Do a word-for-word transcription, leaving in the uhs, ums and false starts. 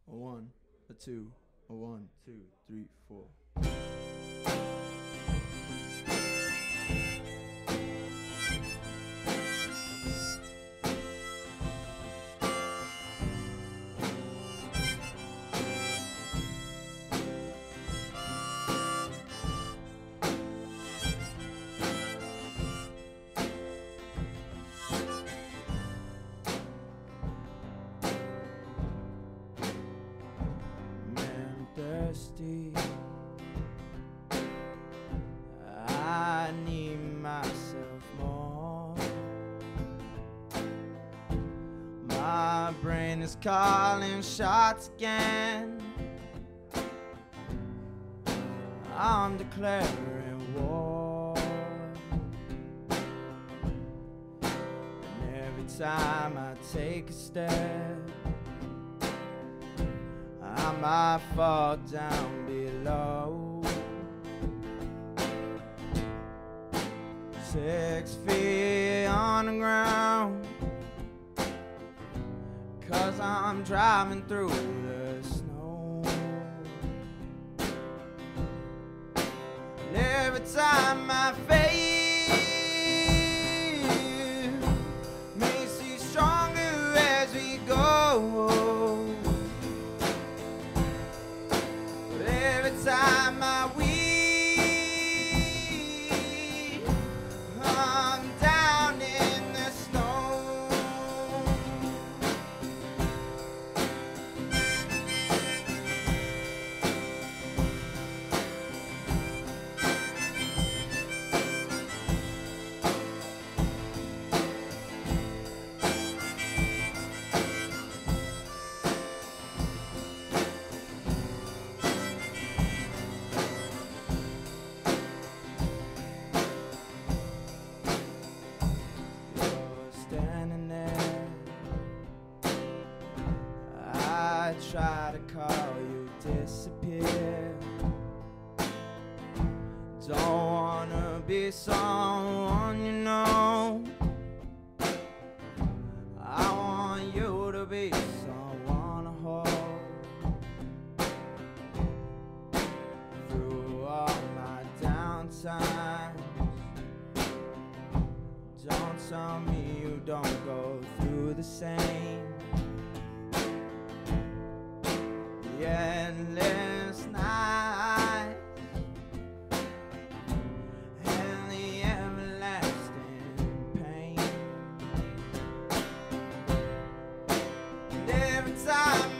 a one, a two, a one, two, three, four. Thirsty, I need myself more. My brain is calling shots again. I'm declaring war, and every time I take a step, I might fall down below. Six feet on the ground, 'cause I'm driving through the snow. And every time I fail makes you stronger as we go. Time I weep, I'm down in the snow. I try to call you, disappear. Don't wanna be someone you know. I want you to be someone to hold through all my downtimes. Don't tell me you don't go through the same. The endless night and the everlasting pain. And every time